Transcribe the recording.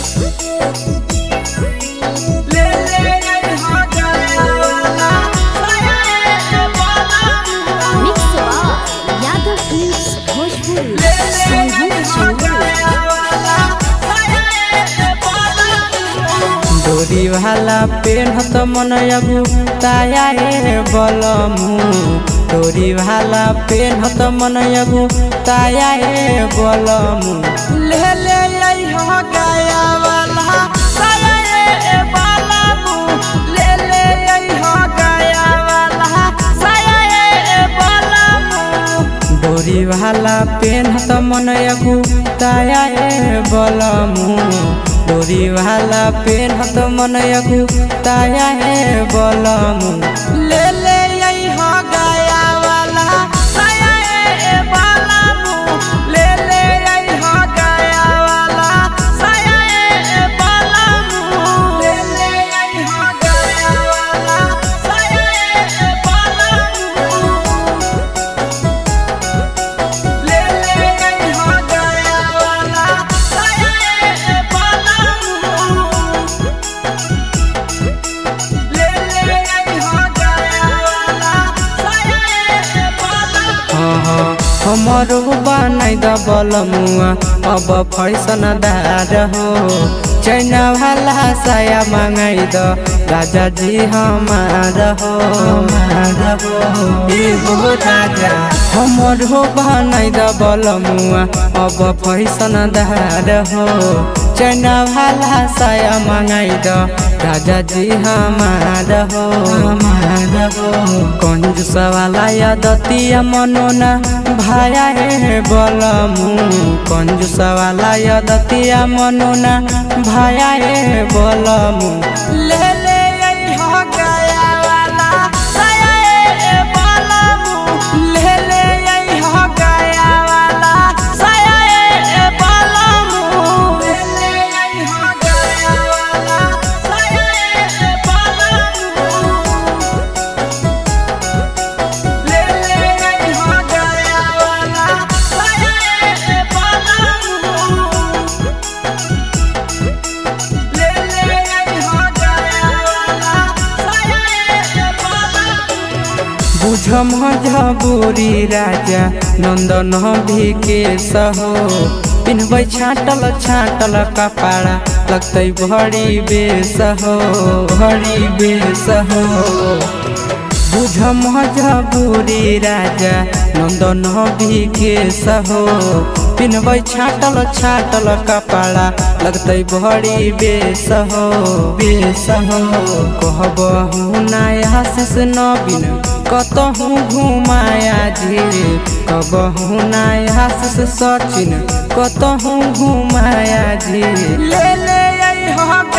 डोरी वाला पेन्हत मन अगु ताया ए बलमु डोरी वाला पेन्हत मन अगु ताया ए बलमु ले ले हो गया वाला साया ए बलमु ले ले हो गया वाला साया ए बलमु डोरी वाला पेन्हत मन अगु ताया ए बलमु डोरी वाला पेन्हत मन अगु ताया है बलमु ले ले हो गया वाला साया ए बलमु ले ले हो गया वाला साया ए बलमु ले ले हो गया वाला साया ए बलमु ले ले हो गया वाला साया ए हमरो बनाई द बलमुआ अब फैशन दार हो चैना वाला साया मंगाई द राजा जी हमार हो राजा हमरो बनाई द बलमुआ अब फैशन दार हो चैना वाला साया मंगाई द राजा जी हमार हो कंजूस वाला यदतिया मनोना भाया है बलमु कंजूस वाला यदतिया मनोना भाया है बलमु ले ले हो गया वाला साया ए बलमु ले ले हो गया वाला साया ए बलमु ले ले हो गया वाला साया ए बलमु ले ले हो गया वाला साया ए बलमु ले ले हो गया वाला साया ए बलमु बुझ मजबूरी राजा नंदन विकेश हो पिन्हबै छाटल छाटल कपड़ा लगतै भरी बेस हो बुझ मजबूरी राजा नंदन विकेश हो पिन्हबै छाटल छाटल कपड़ा लगतै भरी बेस हो कहबहु नया शेष नवीन कतहु घुमाया जी कहबहु नया शेष सचिन कतहु घुमाया जी ले ले हो